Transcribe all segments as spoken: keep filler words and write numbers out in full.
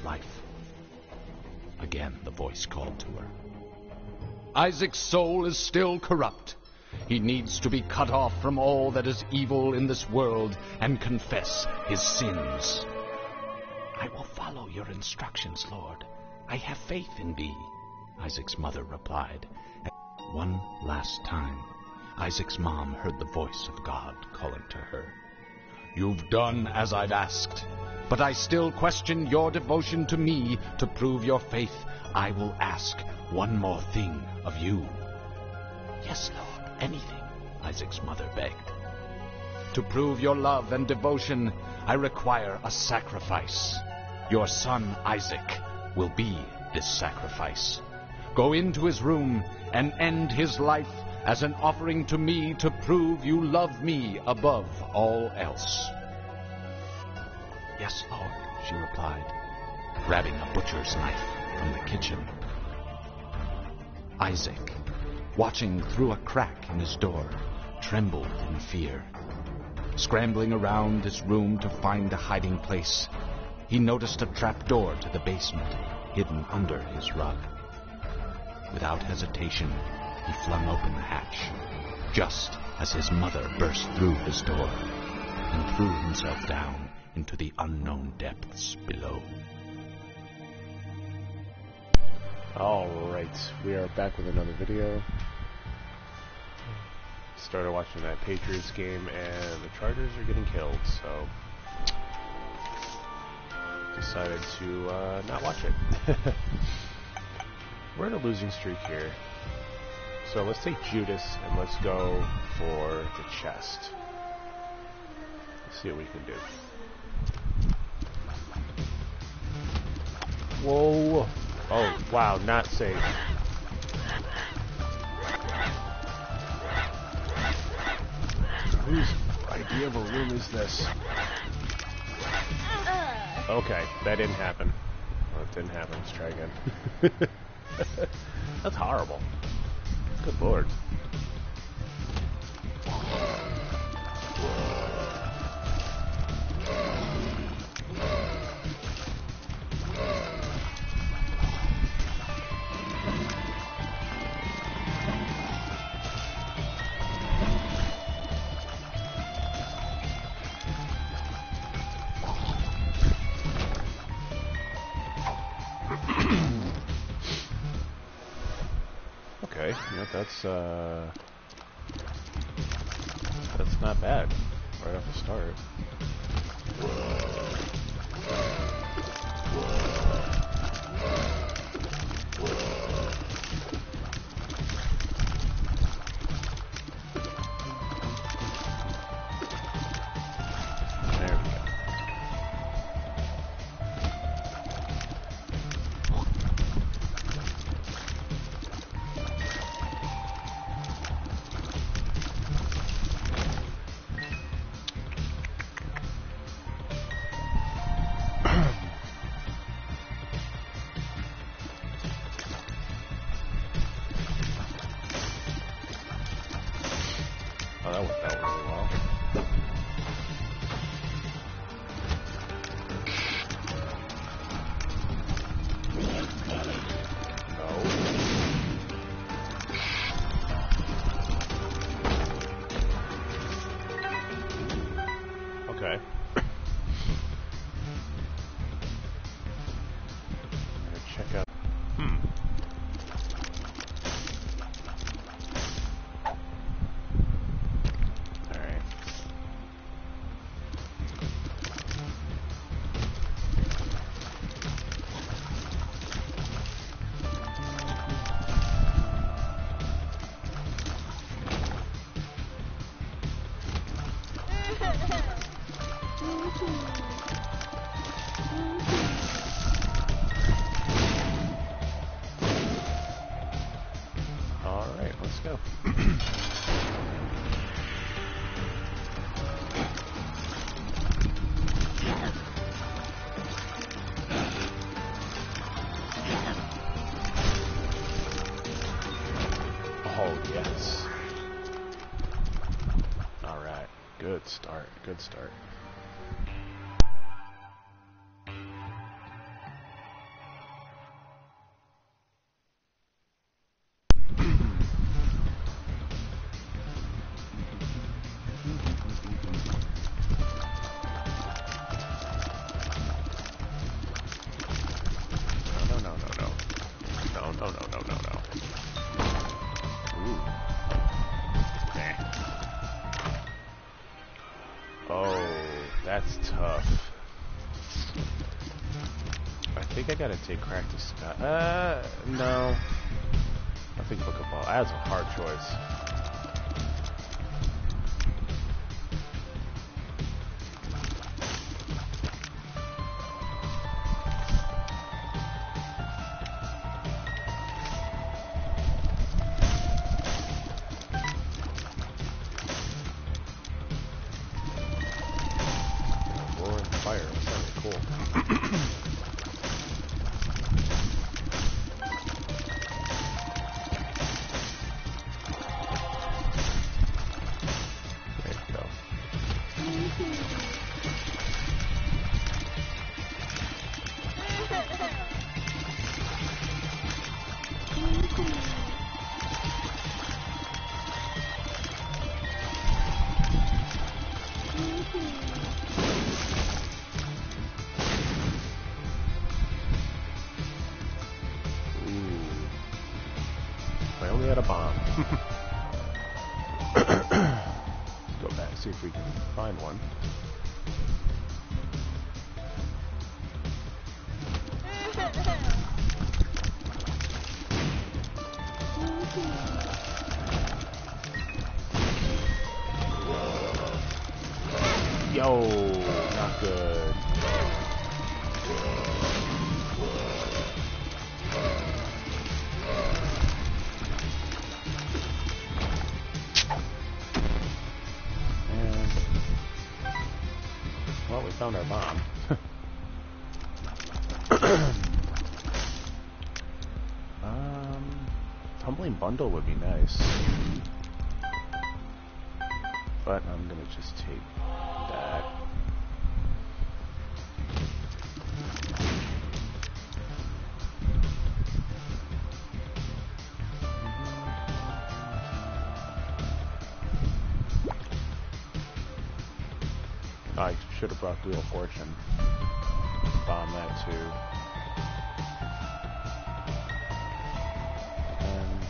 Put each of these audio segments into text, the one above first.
life. Again the voice called to her. Isaac's soul is still corrupt. He needs to be cut off from all that is evil in this world and confess his sins. I will follow your instructions, Lord. I have faith in thee, Isaac's mother replied. One last time, Isaac's mom heard the voice of God calling to her. You've done as I've asked, but I still question your devotion to me. To prove your faith, I will ask one more thing of you. Yes, Lord, anything, Isaac's mother begged. To prove your love and devotion, I require a sacrifice. Your son, Isaac, will be this sacrifice. Go into his room and end his life as an offering to me to prove you love me above all else. Yes, Lord, she replied, grabbing a butcher's knife from the kitchen. Isaac, watching through a crack in his door, trembled in fear. Scrambling around his room to find a hiding place, he noticed a trapdoor to the basement hidden under his rug. Without hesitation, he flung open the hatch, just as his mother burst through his door and threw himself down into the unknown depths below. Alright, we are back with another video. Started watching that Patriots game and the Chargers are getting killed, so decided to uh, not watch it. We're in a losing streak here. So let's take Judas and let's go for the chest. Let's see what we can do. Whoa! Oh, wow, not safe. Whose idea of a room is this? Okay, that didn't happen. Well, it didn't happen. Let's try again. That's horrible. Good lord. Okay, yeah, that's uh, that's not bad right off the start. There we go. Oh, that worked out really well. No. Okay. I'm gonna check out. Hmm. Alright, let's go. Oh, yes. Alright, good start, good start. think I gotta take crack to Scott. Uh, no. I think Book of Ball. That's a hard choice. Roaring fire. That's really cool. I only had a bomb. Let's go back, see if we can find one. Yo, not good. And, well, we found our bomb. um, Tumbling Bundle would be nice. But I'm gonna just take that. I should have brought Wheel of Fortune. Bomb that too. And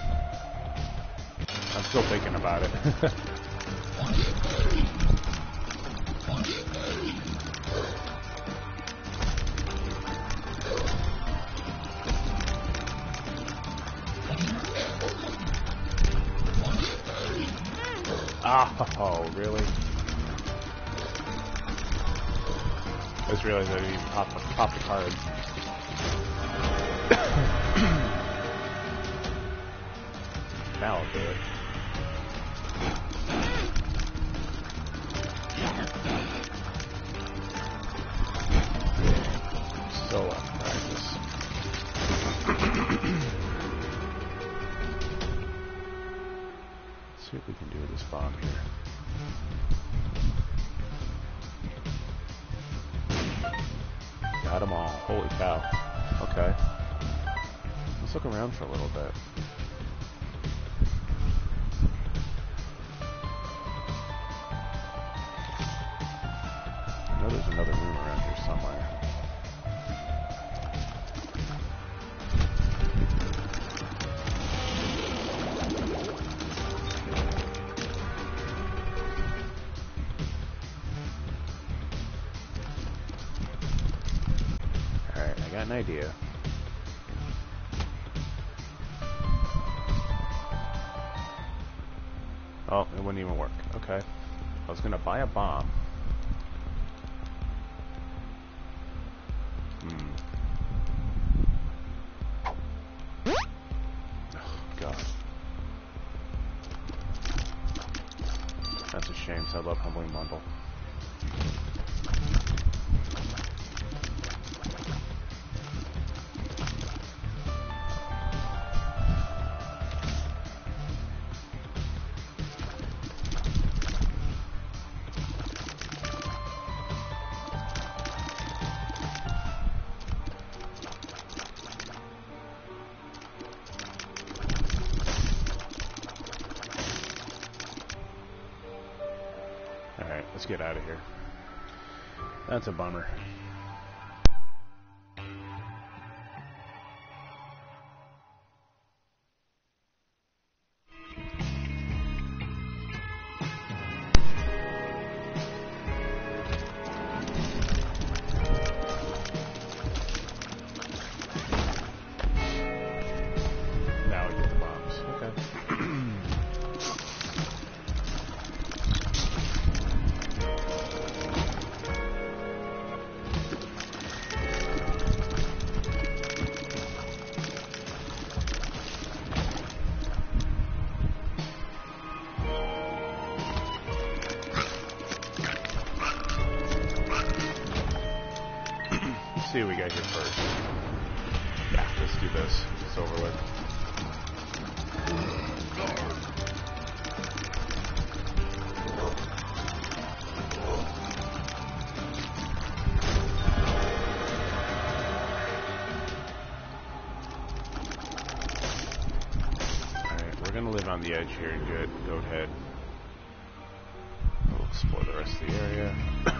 I'm still thinking about it. Oh, really? I just realized I didn't even pop the, pop the card. Now I'll do it. So out of practice. Let's see what we can do with this bomb here. Got them all. Holy cow. Okay. Let's look around for a little bit. I know there's another room around here somewhere. An idea. Oh, it wouldn't even work. Okay. I was gonna buy a bomb. Hmm. Oh, God. That's a shame, so I love Tumbling Bundle. Alright, let's get out of here. That's a bummer. see what we got here first. Yeah, let's do this. It's over with. Alright, we're gonna live on the edge here and good. Go ahead. We'll explore the rest of the area.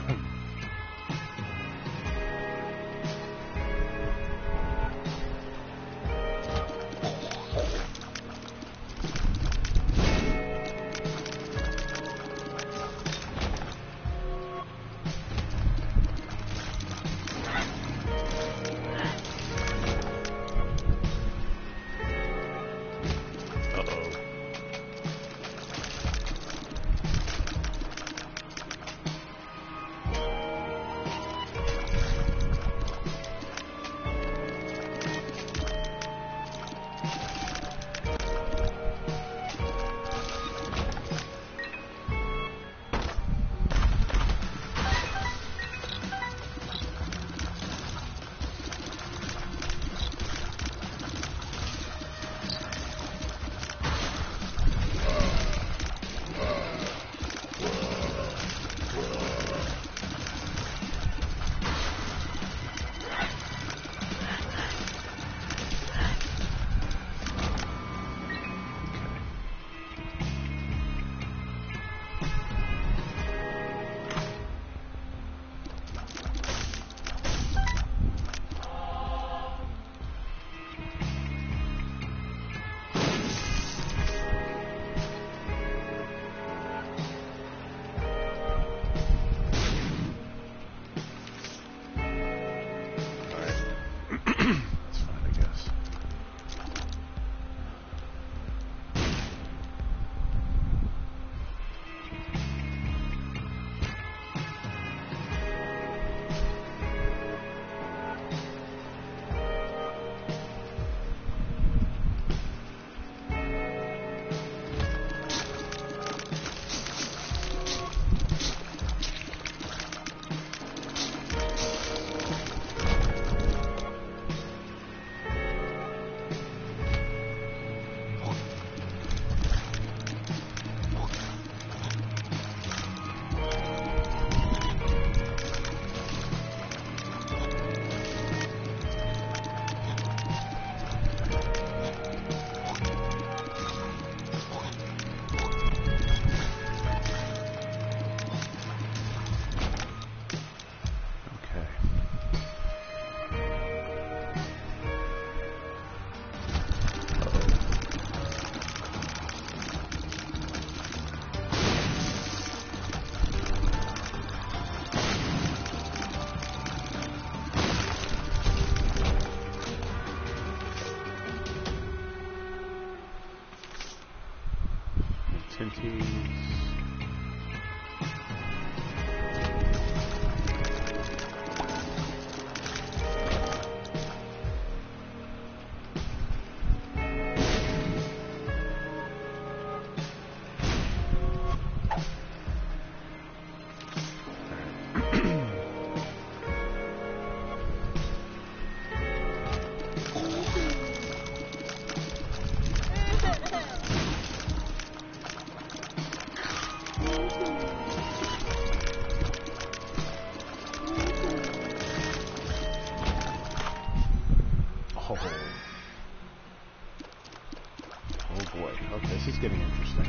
Getting interesting.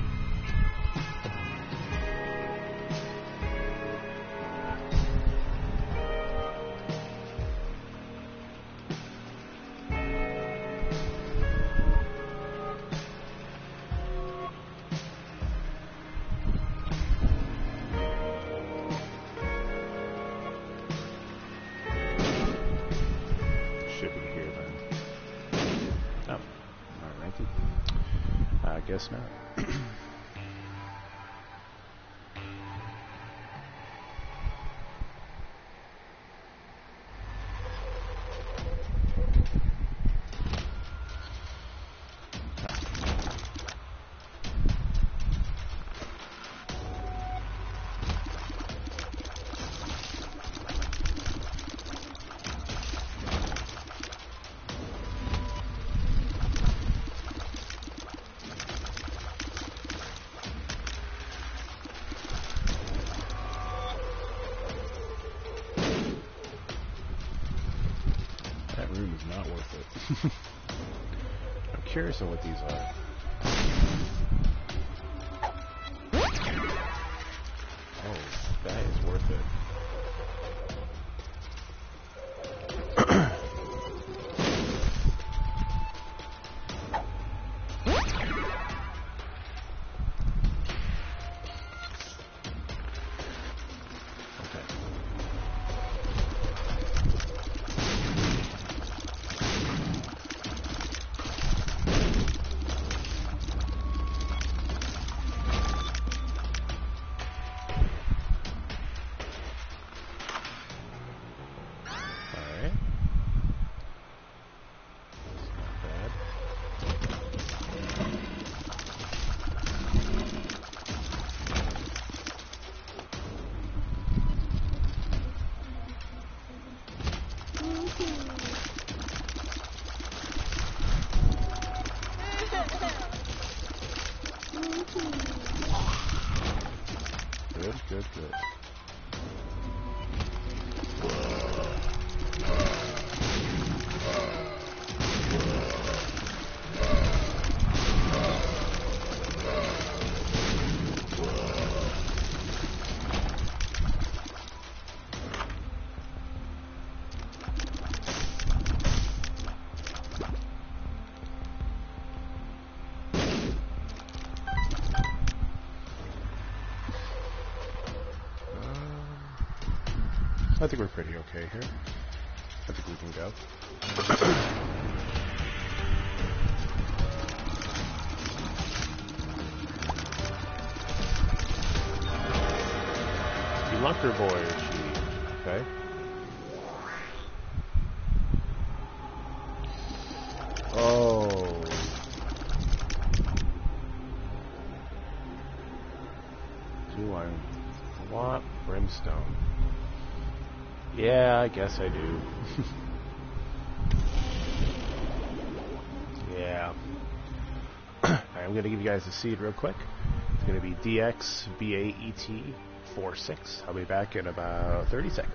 Should be here then. Oh, alrighty. I guess not. room is not worth it. I'm curious on what these are. Oh, that is worth it. Good, good, good. I think we're pretty okay here. I think we can go. Lunker boy, is she? Okay. Oh. Do I want brimstone? Yeah, I guess I do. Yeah. Alright, I'm going to give you guys a seed real quick. It's going to be D X B A E T forty-six. I'll be back in about thirty seconds.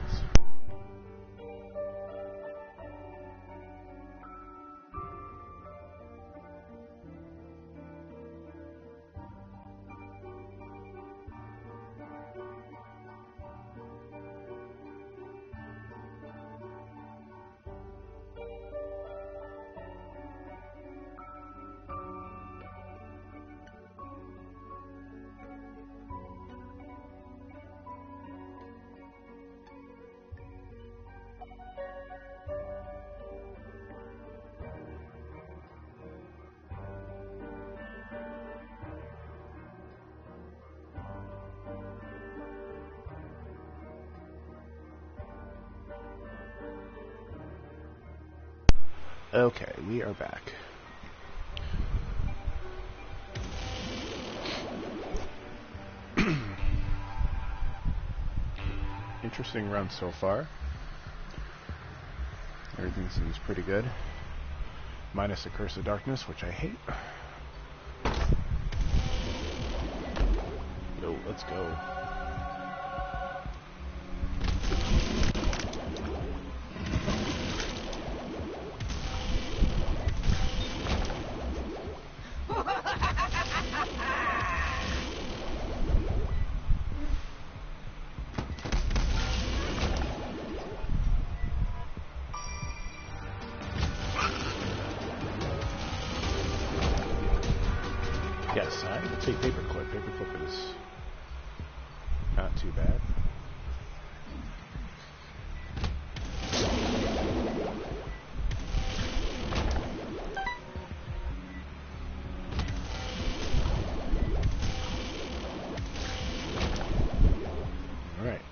Okay, we are back. Interesting run so far. Everything seems pretty good. Minus the Curse of Darkness, which I hate. No, let's go. Yes, I would say paperclip. Paperclip is not too bad. All right.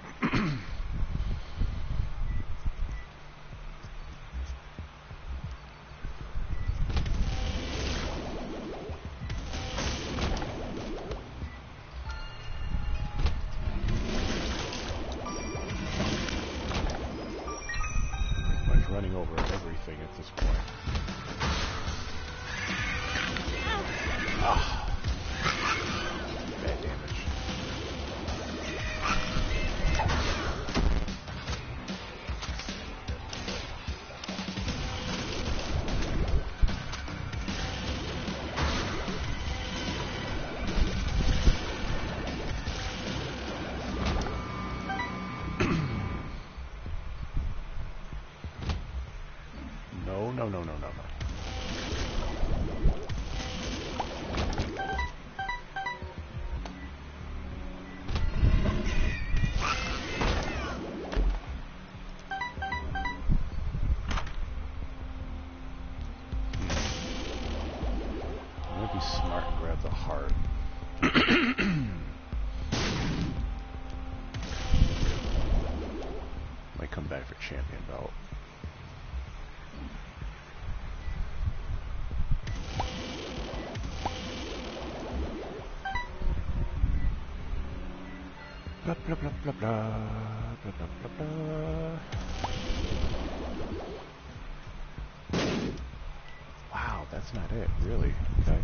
no, no, no, no, no. Smart and grab the heart. Might come back for champion belt. Blah blah blah blah blah blah blah blah blah. Wow, that's not it, really. Okay.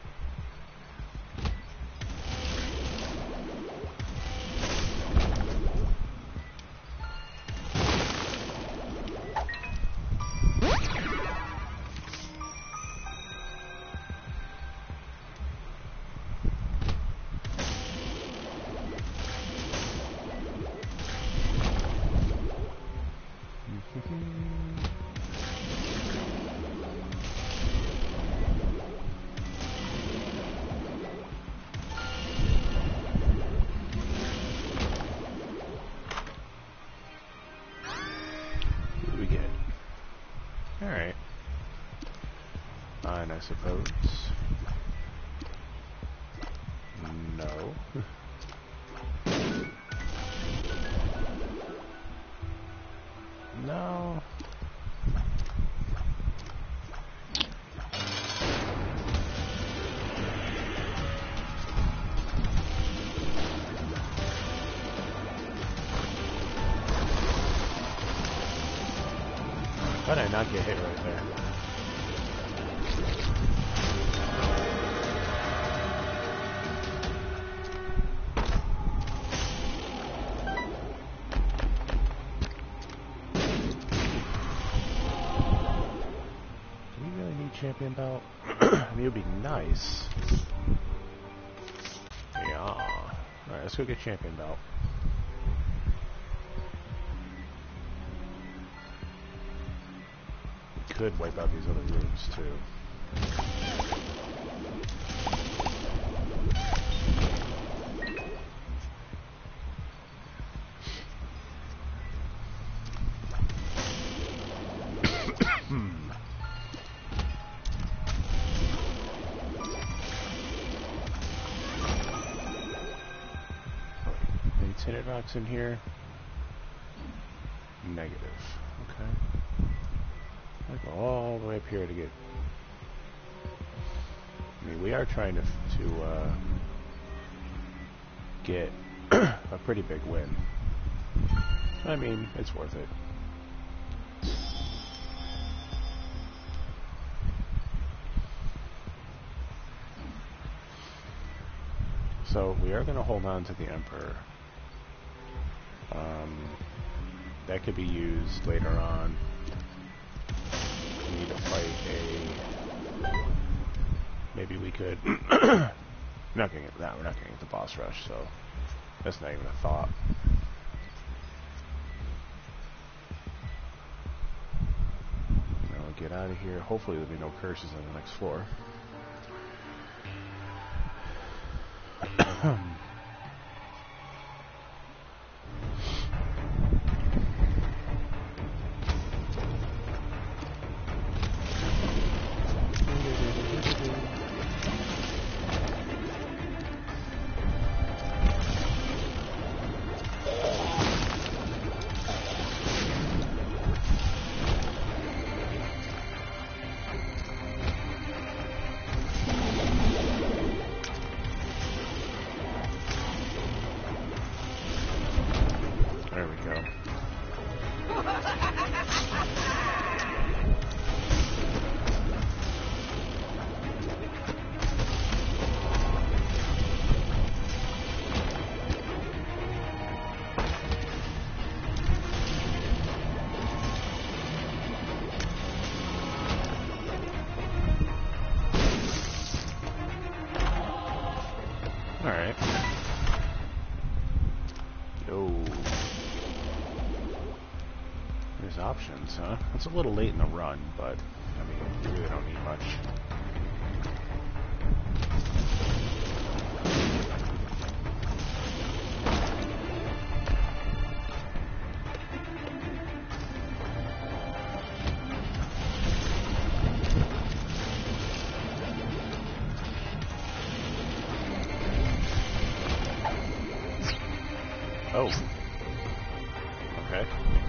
Alright. Fine, I suppose. No. No. How did I not get hit right there? Do we really need champion belt? I mean, it would be nice. Yeah. Alright, let's go get champion belt. Could wipe out these other rooms too. Any tinted rocks in here? Negative. Okay. I go all the way up here to get. I mean, we are trying to to uh, get a pretty big win. I mean, it's worth it. So we are going to hold on to the Emperor. Um, that could be used later on. We need to fight a. Maybe we could. We're not going to get that. We're not going to get the boss rush, so that's not even a thought. Now we'll get out of here. Hopefully, there'll be no curses on the next floor. There we go. All right. Yo. There's options, huh? It's a little late in the run, but mean, you really don't need much. Oh. Okay.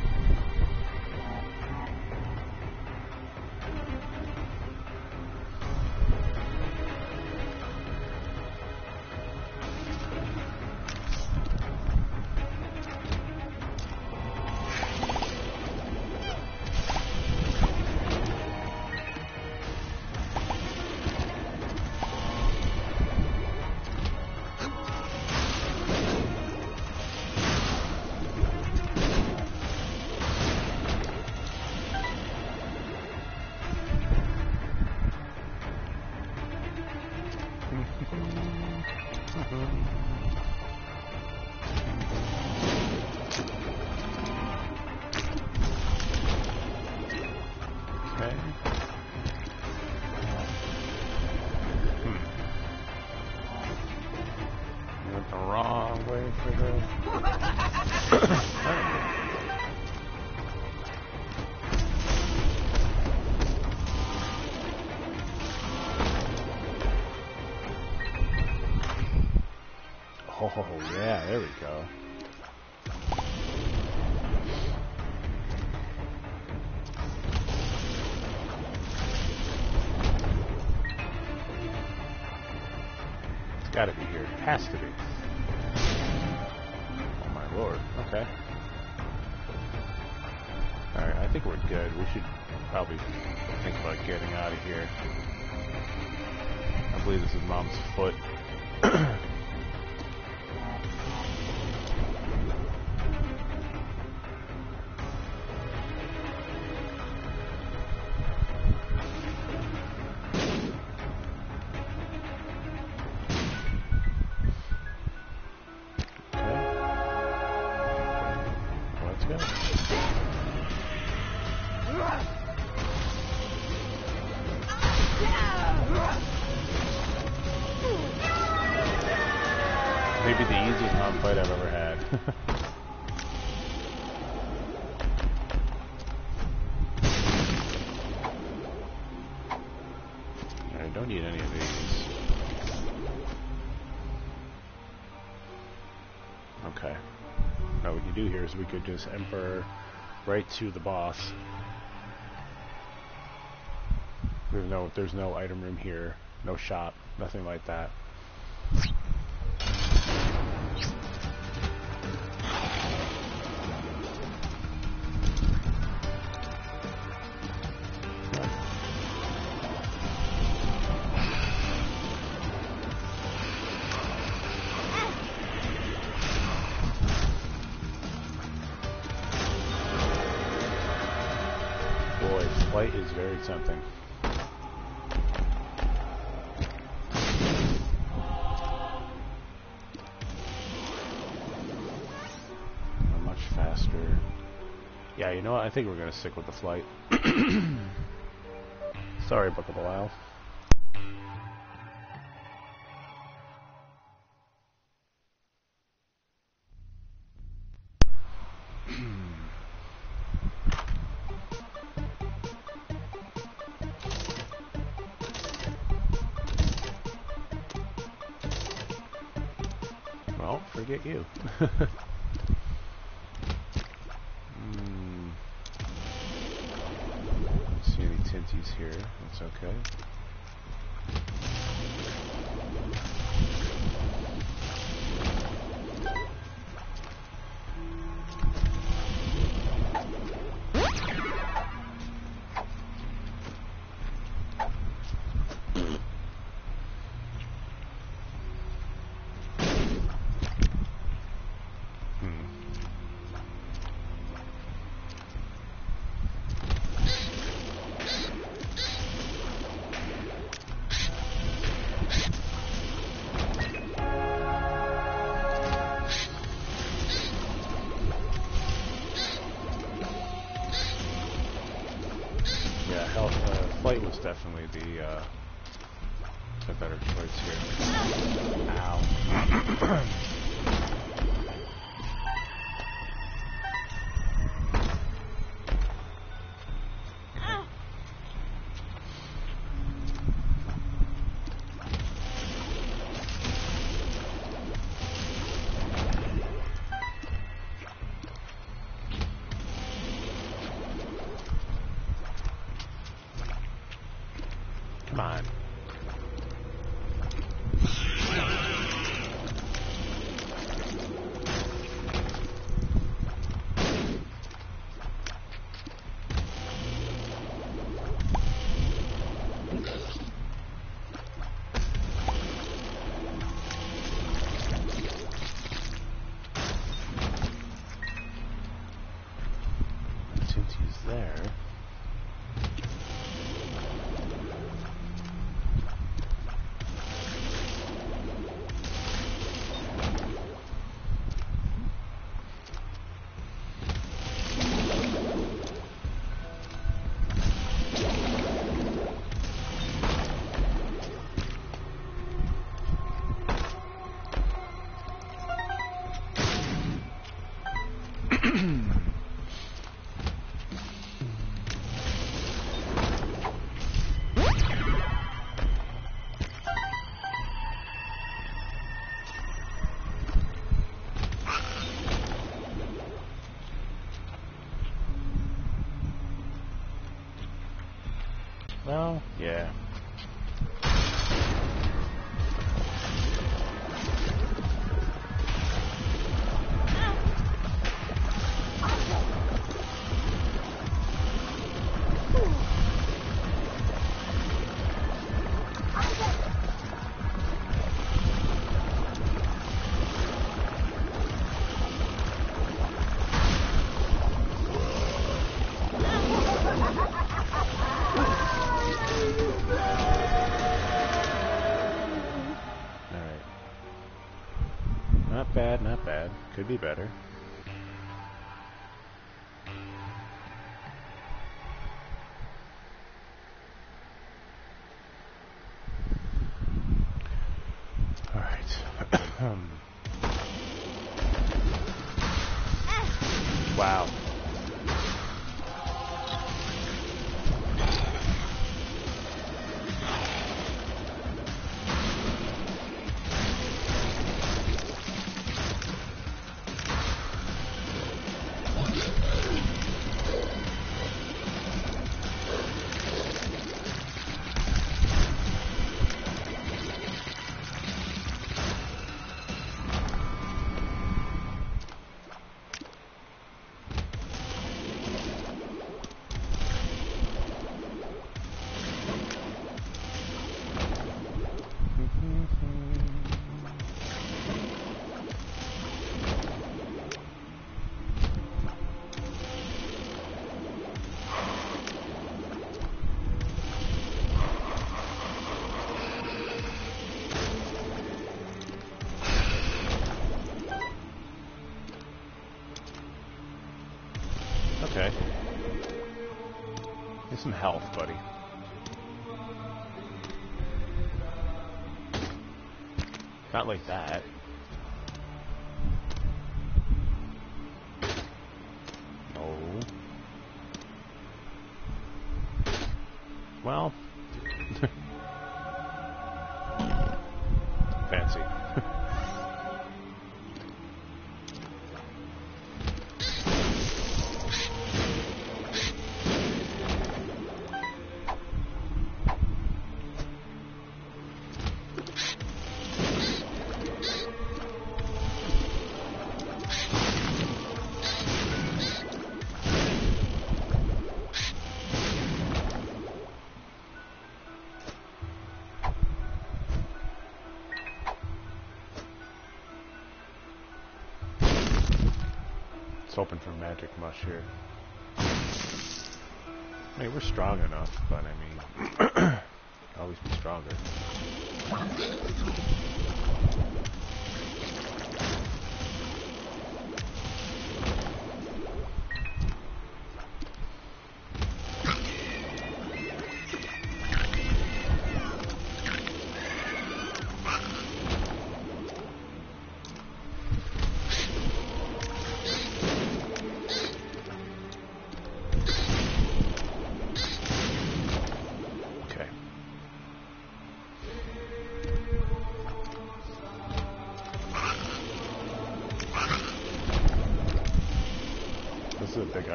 Okay. Hmm. I went the wrong way for the... Oh, yeah, there we go. It's gotta be here. It has to be. Oh my lord. Okay. Alright, I think we're good. We should probably think about getting out of here. I believe this is Mom's foot. Maybe the easiest mom fight I've ever had. I don't need any of these. Okay. Now what we can do here is we could just emperor right to the boss. There's no, there's no item room here, no shop, nothing like that. Boy, flight is very tempting. Faster. Yeah, you know what? I think we're gonna stick with the flight. Sorry, Book of Belial. Well, forget you. Tinties here, that's okay. Yeah, health, uh, Flight was definitely the, uh, the better choice here. Ow. Come on. Since he's there. Well, yeah. Not bad, not bad. Could be better. Alright. Wow. Okay. Get some health, buddy. Not like that. No. Well. Fancy. Let's open for magic mush here. I mean, we're strong enough, but I mean, always be stronger.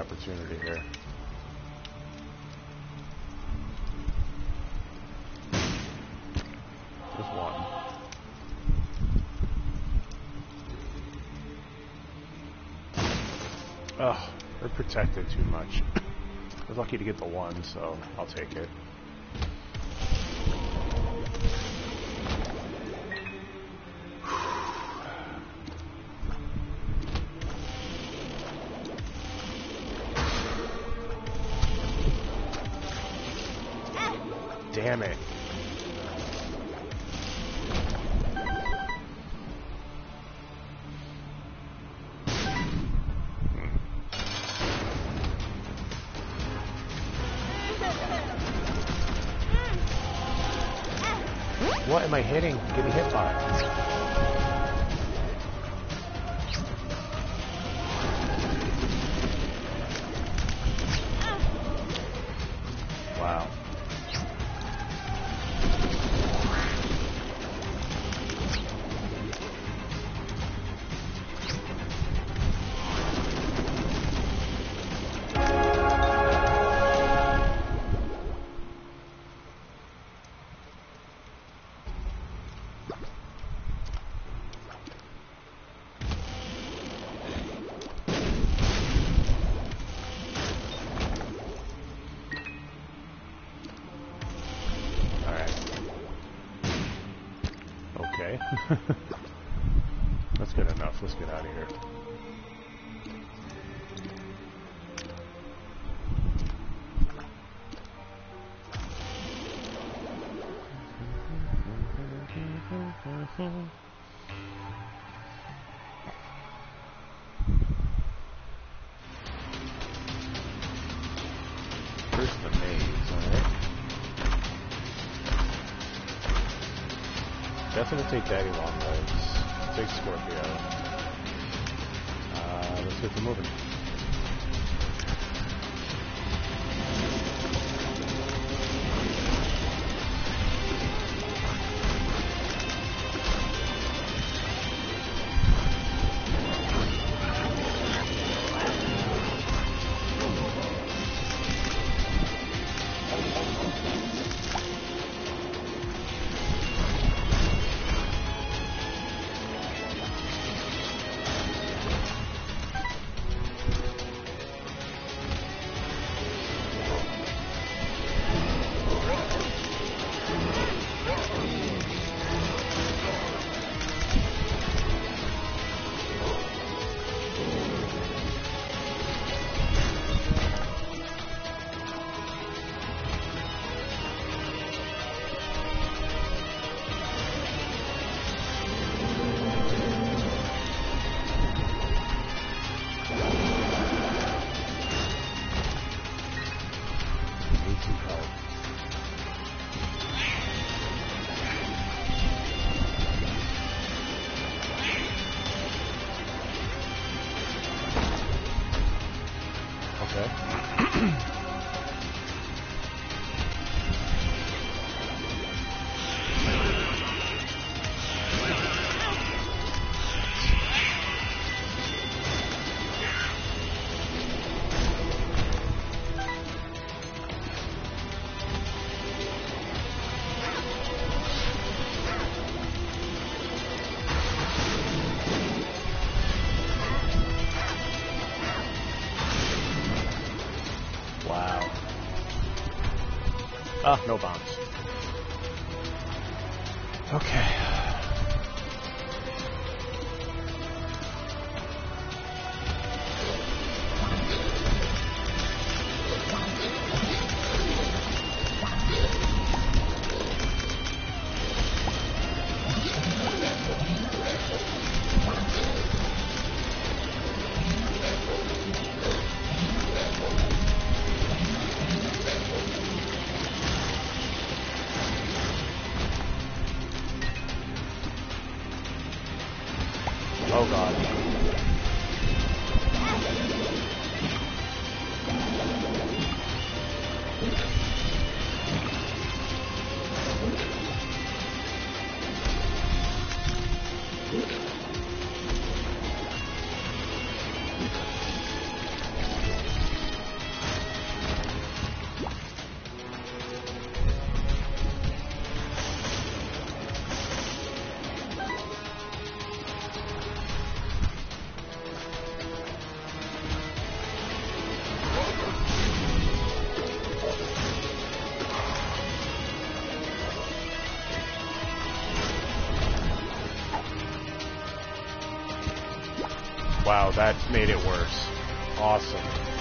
opportunity here. Just one. Ugh, they're protected too much. I was lucky to get the one, so I'll take it. Damn it. What am I hitting? Getting hit by? Wow. That's good enough. Let's get out of here. First the maze, alright. Definitely take Daddy Long Legs. Take Scorpio. Uh, let's get to moving. Ah, no bombs. Okay. Oh god. Wow, that made it worse. Awesome.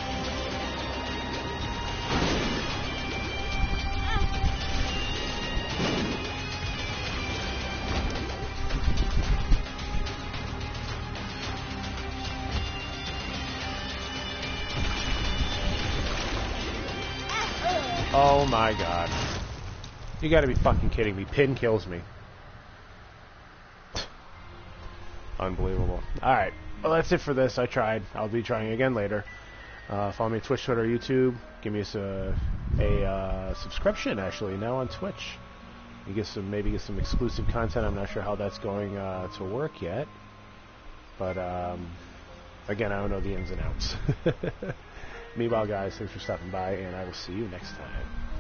Oh my god. You gotta be fucking kidding me. Pin kills me. Unbelievable. Alright. Well, that's it for this. I tried. I'll be trying again later. Uh, follow me on Twitch, Twitter, YouTube. Give me a, a uh, subscription, actually, now on Twitch. You get some, maybe get some exclusive content. I'm not sure how that's going uh, to work yet. But, um, again, I don't know the ins and outs. Meanwhile, guys, thanks for stopping by, and I will see you next time.